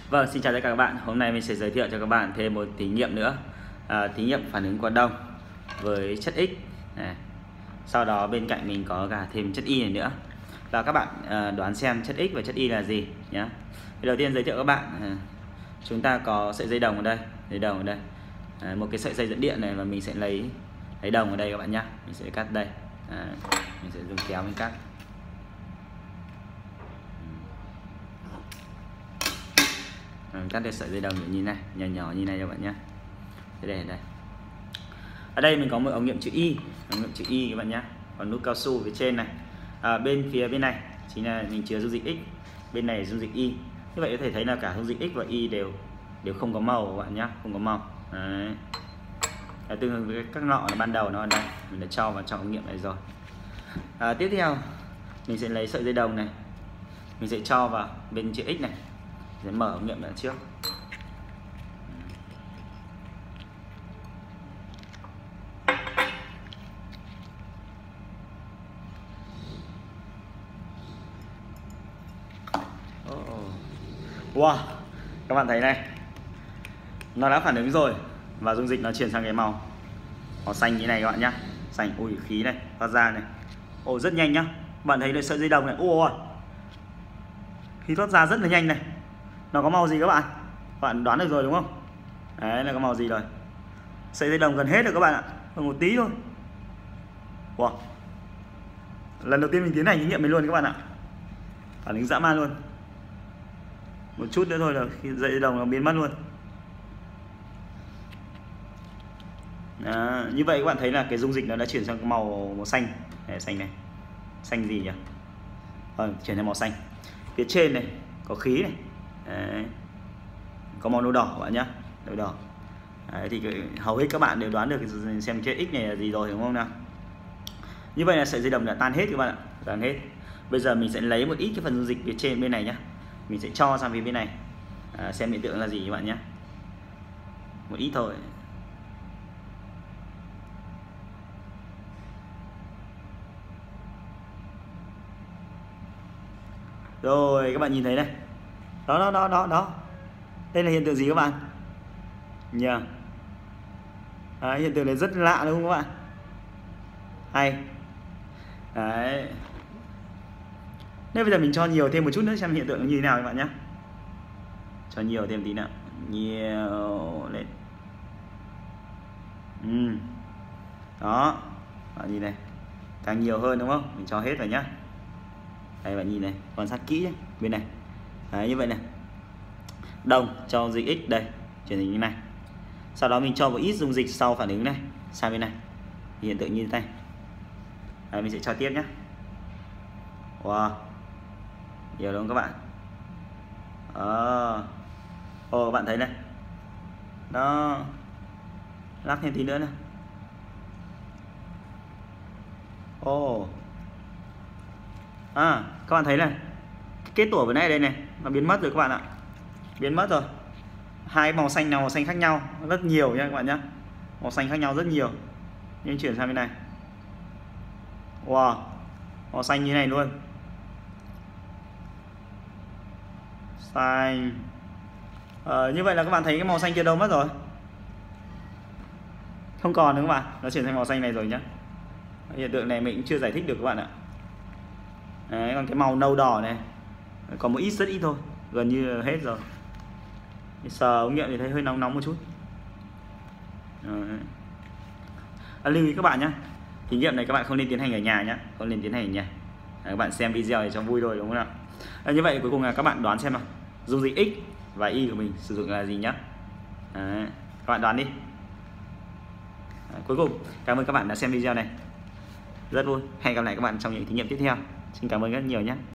Vâng, xin chào tất cả các bạn. Hôm nay mình sẽ giới thiệu cho các bạn thêm một thí nghiệm nữa. Thí nghiệm phản ứng qua đông với chất X này. Sau đó bên cạnh mình có cả thêm chất Y này nữa. Và các bạn đoán xem chất X và chất Y là gì nhé. Đầu tiên giới thiệu các bạn, chúng ta có sợi dây đồng ở đây, một cái sợi dây dẫn điện này, và mình sẽ lấy đồng ở đây các bạn nhé. Mình sẽ cắt đây. Mình sẽ dùng kéo mình cắt. Cắt được sợi dây đồng như này, nhỏ như này các bạn nhé. Thế đây, ở đây mình có một ống nghiệm chữ Y, các bạn nhé. Còn nút cao su phía trên này, bên này chính là mình chứa dung dịch X, bên này dung dịch Y. Như vậy có thể thấy là cả dung dịch X và Y đều không có màu các bạn nhé, không có màu. Đấy. Tương ứng với các lọ ban đầu nó ở đây, mình đã cho vào trong ống nghiệm này rồi. Tiếp theo mình sẽ lấy sợi dây đồng này, mình sẽ cho vào bên chữ X này, sẽ mở ống nghiệm lại trước. Wow, các bạn thấy này, nó đã phản ứng rồi và dung dịch nó chuyển sang cái màu xanh như này các bạn nhá. Xanh, ui khí này phát ra này, rất nhanh nhá. Bạn thấy được sợi dây đồng này, khí thoát ra rất là nhanh này. Nó có màu gì các bạn? Bạn đoán được rồi đúng không? Đấy là có màu gì rồi. Sợi dây đồng gần hết rồi các bạn ạ, còn một tí thôi. Wow, lần đầu tiên mình tiến hành thí nghiệm này luôn các bạn ạ. Phản ứng dã man luôn. Một chút nữa thôi là khi sợi dây đồng nó biến mất luôn. Như vậy các bạn thấy là cái dung dịch nó đã chuyển sang cái màu xanh. Đây, xanh này. Xanh gì nhỉ? Chuyển sang màu xanh. Phía trên này có khí này. Đấy. Có màu nâu đỏ các bạn nhé, nâu đỏ. Đấy, thì hầu hết các bạn đều đoán được xem cái X này là gì rồi đúng không nào? Như vậy là sợi dây đồng đã tan hết các bạn ạ, tan hết. Bây giờ mình sẽ lấy một ít cái phần dung dịch phía trên bên này nhé, mình sẽ cho sang phía bên này, xem hiện tượng là gì các bạn nhé. Một ít thôi. Rồi các bạn nhìn thấy này, đó. Đây là hiện tượng gì các bạn nhỉ? Hiện tượng này rất lạ đúng không các bạn? Hay đấy. Nếu bây giờ mình cho nhiều thêm một chút nữa xem hiện tượng như thế nào các bạn nhé. Cho nhiều thêm tí nữa, nhiều lên. Đó, bạn nhìn này, càng nhiều hơn đúng không? Mình cho hết rồi nhá. Đây bạn nhìn này, quan sát kỹ nhé, bên này. Đấy, như vậy này. Đồng cho dung dịch X đây, chuyển thành như này. Sau đó mình cho một ít dung dịch sau phản ứng này sang bên này, hiện tượng như thế này. Đấy, mình sẽ cho tiếp nhé. Wow, nhiều đúng không các bạn? Các bạn thấy này, nó lắc thêm tí nữa này. Các bạn thấy này, kết tủa vừa nãy đây này, nó biến mất rồi các bạn ạ. Biến mất rồi. Hai màu xanh nào màu xanh khác nhau rất nhiều nha các bạn nhé. Màu xanh khác nhau rất nhiều. Nhưng chuyển sang bên này, wow, màu xanh như này luôn. Xanh. Như vậy là các bạn thấy cái màu xanh kia đâu mất rồi? Không còn nữa các bạn, nó chuyển sang màu xanh này rồi nhá. Hiện tượng này mình cũng chưa giải thích được các bạn ạ. Đấy, còn cái màu nâu đỏ này còn một ít, rất ít thôi, gần như hết rồi. Sờ ống nghiệm thì thấy hơi nóng một chút. Lưu ý các bạn nhé, thí nghiệm này các bạn không nên tiến hành ở nhà nhé, không nên tiến hành ở nhà. Các bạn xem video để cho vui thôi đúng không nào? Như vậy cuối cùng là các bạn đoán xem nào, dung dịch X và Y của mình sử dụng là gì nhá. Các bạn đoán đi. Cuối cùng cảm ơn các bạn đã xem video này, rất vui. Hẹn gặp lại các bạn trong những thí nghiệm tiếp theo. Xin cảm ơn rất nhiều nhé.